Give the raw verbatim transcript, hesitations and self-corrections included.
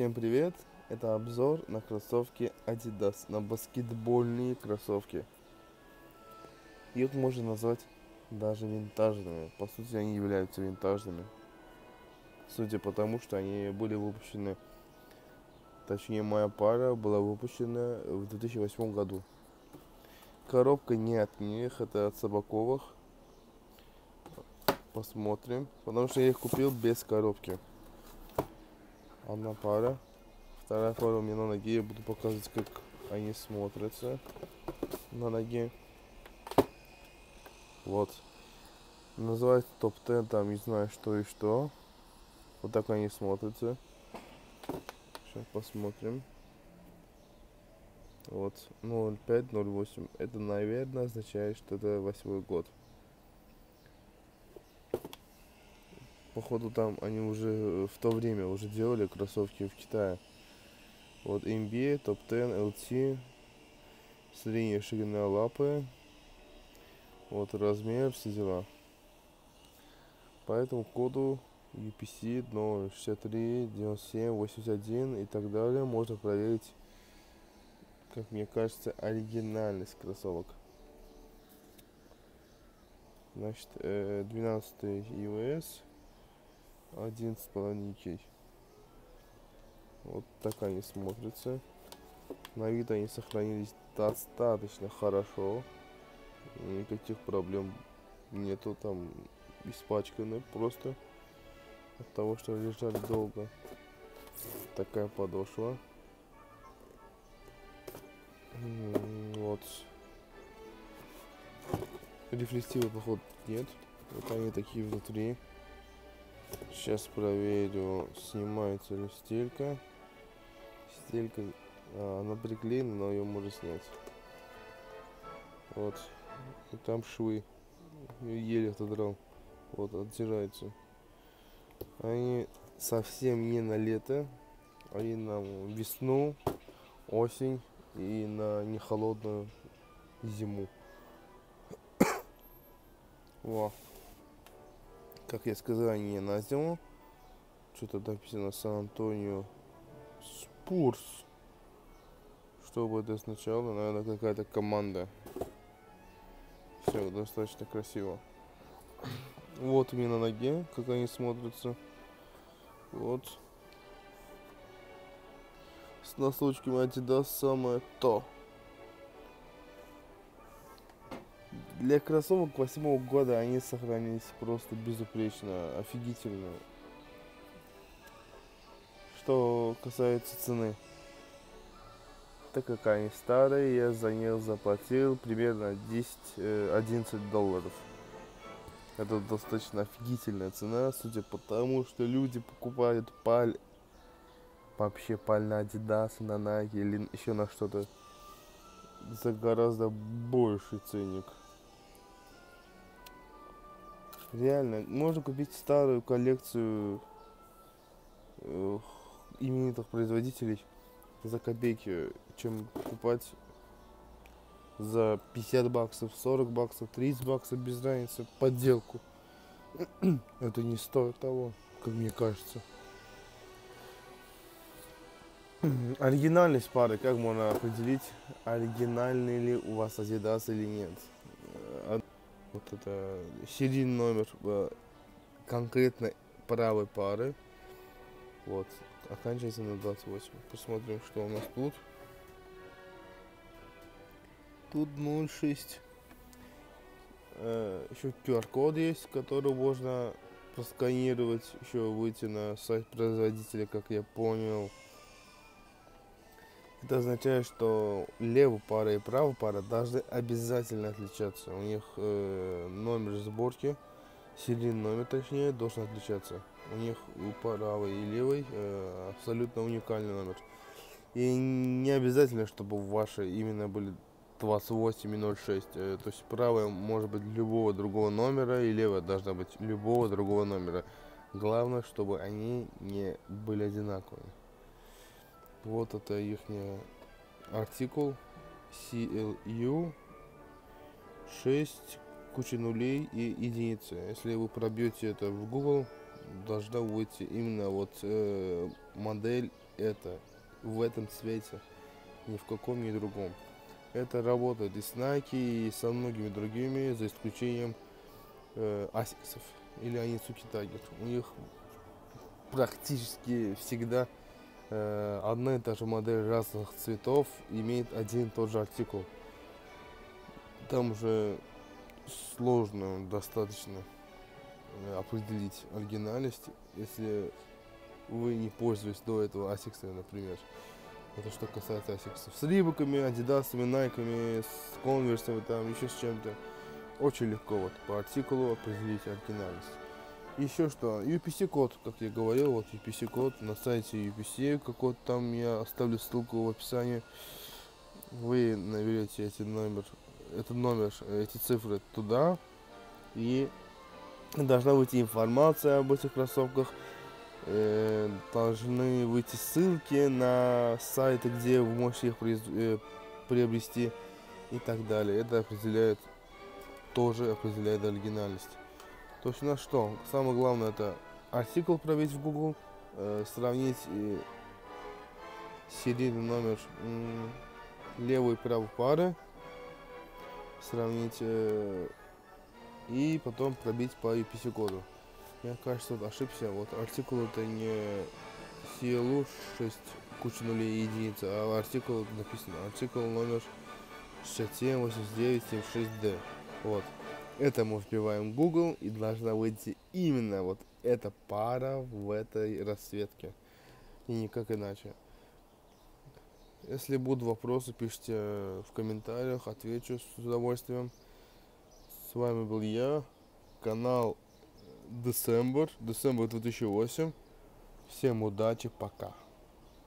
Всем привет! Это обзор на кроссовки Adidas, на баскетбольные кроссовки. Их можно назвать даже винтажными. По сути, они являются винтажными. Судя по тому, что они были выпущены, точнее моя пара была выпущена в две тысячи восьмом году. Коробка не от них, это от Собаковых. Посмотрим, потому что я их купил без коробки. Одна пара. Вторая пара у меня на ноге. Я буду показывать, как они смотрятся на ноге. Вот. Называется топ десять, там не знаю что и что. Вот так они смотрятся. Сейчас посмотрим. Вот. ноль пять ноль восемь. Это, наверное, означает, что это восьмой год. Походу там они уже в то время уже делали кроссовки в Китае. Вот эн би эй, топ десять, эл ти, средняя ширина лапы, вот размер, все дела. По этому коду ю пи си ноль шестьдесят три девяносто семь восемьдесят один и так далее можно проверить, как мне кажется, оригинальность кроссовок. Значит, двенадцатый ю эс, одиннадцать с половиной кей. Вот так они смотрятся. На вид они сохранились достаточно хорошо. Никаких проблем нету, там испачканы просто от того, что лежали долго. Такая подошва. Вот. Рефлективы, походу, нет. Вот они такие внутри. Сейчас проверю, снимается ли стелька. Стелька, а, она приклеена, но ее можно снять. Вот. И там швы. Я еле отодрал. Вот, отдирается. Они совсем не на лето. Они на весну, осень и на нехолодную зиму. Во. Как я сказал, они на зиму. Что-то написано Сан-Антонио Спурс. Что бы это означало? Наверное, какая-то команда. Все достаточно красиво. Вот у меня на ноге, как они смотрятся. Вот. С носочками Adidas самое то. Для кроссовок восьмого года они сохранились просто безупречно, офигительно. Что касается цены, так как они старые, я за них заплатил примерно десять-одиннадцать долларов. Это достаточно офигительная цена, судя по тому, что люди покупают паль, вообще паль на Adidas, на Nike или еще на что-то за гораздо больший ценник. Реально, можно купить старую коллекцию э, именитых производителей за копейки, чем покупать за пятьдесят баксов, сорок баксов, тридцать баксов, без разницы, подделку. Это не стоит того, как мне кажется. Оригинальность пары, как можно определить, оригинальный ли у вас Adidas или нет? Вот это серийный номер конкретно правой пары. Вот, оканчивается на двадцать восемь. Посмотрим, что у нас тут. Тут ноль шесть. Э, еще ку ар код есть, который можно просканировать, еще выйти на сайт производителя, как я понял. Это означает, что левая пара и правая пара должны обязательно отличаться. У них э, номер сборки, серийный номер точнее, должен отличаться. У них у правой и левой э, абсолютно уникальный номер. И не обязательно, чтобы ваши именно были двадцать восемь и ноль шесть. Э, то есть правая может быть любого другого номера, и левая должна быть любого другого номера. Главное, чтобы они не были одинаковыми. Вот это их артикул си эл ю шесть, куча нулей и единицы. Если вы пробьете это в Google, должна выйти именно вот э, модель это в этом цвете, ни в каком ни другом. Это работает и с Nike, и со многими другими, за исключением э, Asics'ов или Onitsuka Tiger. У них практически всегда э, одна и та же модель разных цветов имеет один и тот же артикул. Там уже сложно достаточно определить оригинальность, если вы не пользовались до этого Asics, например. Это что касается Asics. С рибоками, адидасами, найками, с конверсами, там еще с чем-то. Очень легко вот по артикулу определить оригинальность. Еще что, ю пи си-код, как я говорил, вот ю пи си-код на сайте ю пи си, какой там я оставлю ссылку в описании. Вы наберете эти номер, этот номер, эти цифры туда, и должна выйти информация об этих кроссовках. Э, должны выйти ссылки на сайты, где вы можете их произ... э, приобрести и так далее. Это определяет, тоже определяет оригинальность. То есть у нас что? Самое главное это артикул пробить в Google, э, сравнить э, серийный номер э, левой и правой пары, сравнить э, и потом пробить по ю пи си-коду. Я, кажется, вот ошибся. Вот артикул это не си эл ю шесть, куча нулей и единицы, а артикул написано артикул номер шестьдесят семь восемьдесят девять семьдесят шесть дэ. Вот. Это мы вбиваем в Google, и должна выйти именно вот эта пара в этой расцветке. И никак иначе. Если будут вопросы, пишите в комментариях, отвечу с удовольствием. С вами был я, канал December, December две тысячи восемь. Всем удачи, пока.